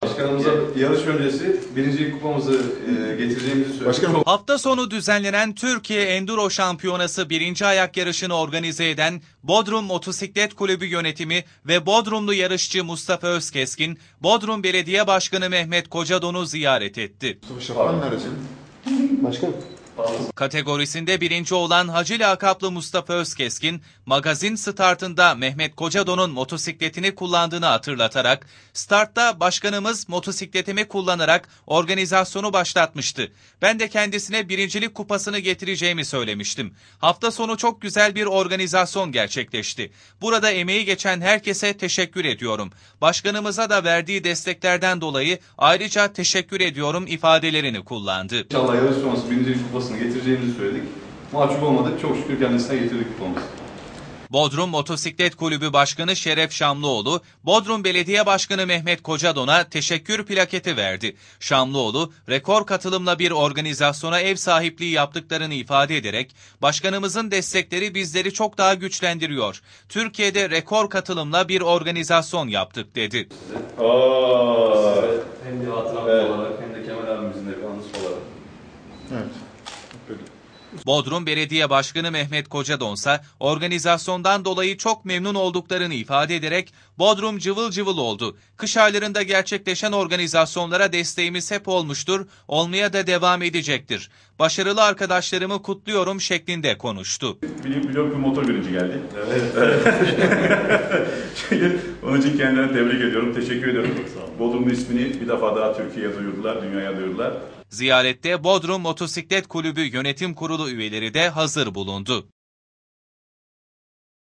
Başkanımıza yarış öncesi birincilik kupamızı getireceğimizi söyledik. Başkanım. Hafta sonu düzenlenen Türkiye Enduro Şampiyonası 1. ayak yarışını organize eden Bodrum Motosiklet Kulübü yönetimi ve Bodrumlu yarışçı Mustafa Özkeskin, Bodrum Belediye Başkanı Mehmet Kocadon'u ziyaret etti. Şapan neresi? Başkanım. Kategorisinde birinci olan Hacı lakaplı Mustafa Özkeskin, magazin startında Mehmet Kocadon'un motosikletini kullandığını hatırlatarak, startta başkanımız motosikletimi kullanarak organizasyonu başlatmıştı. Ben de kendisine birincilik kupasını getireceğimi söylemiştim. Hafta sonu çok güzel bir organizasyon gerçekleşti. Burada emeği geçen herkese teşekkür ediyorum. Başkanımıza da verdiği desteklerden dolayı ayrıca teşekkür ediyorum ifadelerini kullandı. İnşallah yarış sonrası birincilik kupasını getireceğimizi söyledik. Mahcup olmadık. Çok şükür kendisine getirdik kupamızı. Bodrum Motosiklet Kulübü Başkanı Şeref Şamlıoğlu, Bodrum Belediye Başkanı Mehmet Kocadon'a teşekkür plaketi verdi. Şamlıoğlu, rekor katılımla bir organizasyona ev sahipliği yaptıklarını ifade ederek, başkanımızın destekleri bizleri çok daha güçlendiriyor. Türkiye'de rekor katılımla bir organizasyon yaptık dedi. Hem bir hatıram olarak hem de Kemal abimizin de bir anısı olarak. Evet. Bodrum Belediye Başkanı Mehmet Kocadon ise organizasyondan dolayı çok memnun olduklarını ifade ederek Bodrum cıvıl cıvıl oldu. Kış aylarında gerçekleşen organizasyonlara desteğimiz hep olmuştur, olmaya da devam edecektir. Başarılı arkadaşlarımı kutluyorum şeklinde konuştu. Biliyorum ki motor birinci geldi. Evet. Onun için kendilerine tebrik ediyorum, teşekkür ediyorum. Bodrum'un ismini bir defa daha Türkiye'ye duyurdular, dünyaya duyurdular. Ziyarette Bodrum Motosiklet Kulübü Yönetim Kurulu üyeleri de hazır bulundu.